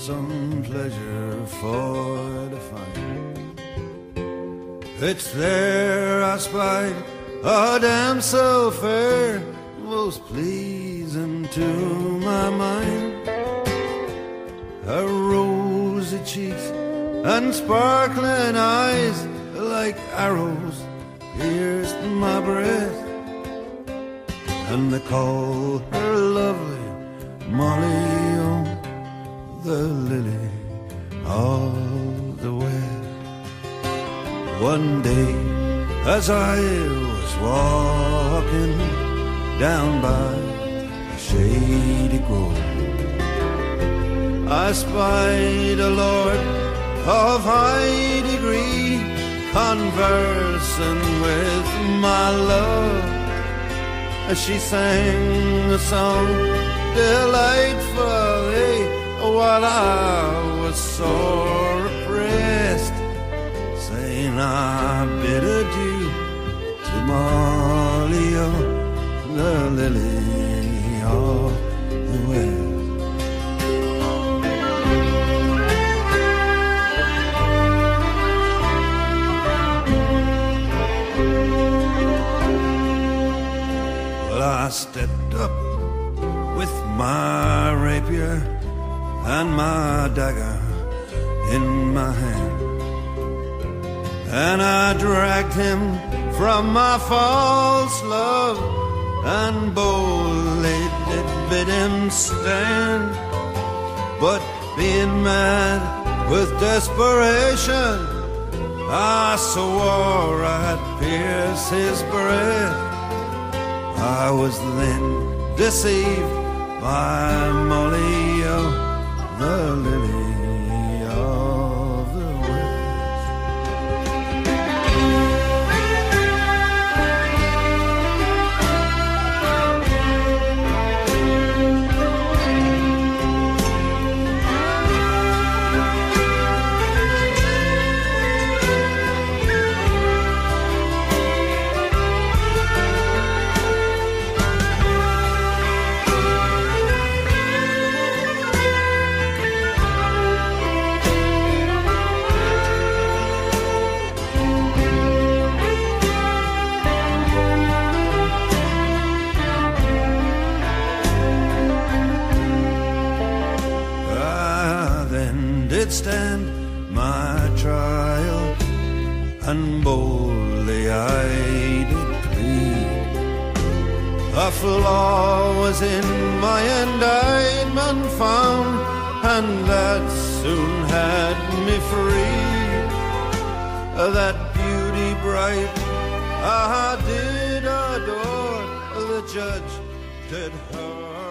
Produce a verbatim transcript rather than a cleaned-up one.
some pleasure for to find. It's there I spied a damsel fair, most pleasing to my mind. Her rosy cheeks and sparkling eyes like arrows pierced my breast, and they call her lovely Molly, oh, the lily of the West. One day as I was walking down by a shady grove, I spied a lord of high degree conversing with my love, as she sang a song delightfully while I was sore oppressed, saying I bid adieu to Molly, oh, the lily of the West. I stepped up with my rapier and my dagger in my hand, and I dragged him from my false love and boldly did bid him stand. But being mad with desperation, I swore I'd pierce his breast. I was then deceived by Molly, oh, the lily of the West. Stand my trial, and boldly I did plead. A flaw was in my indictment found, and that soon had me free. That beauty bright I did adore, the judge did her